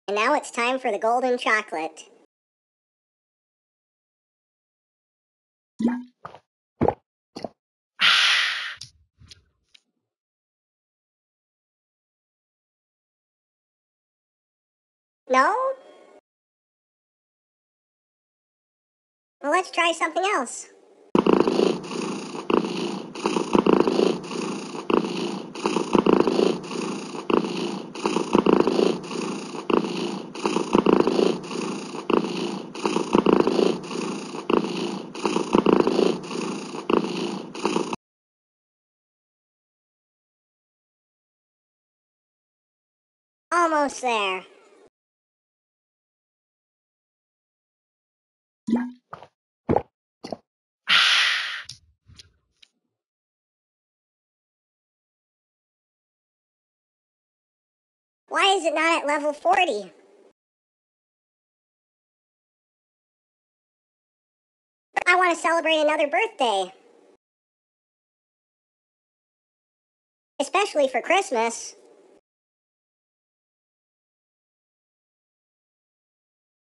And now it's time for the golden chocolate. No? Well, let's try something else. Almost there. Why is it not at level 40? I want to celebrate another birthday. Especially for Christmas.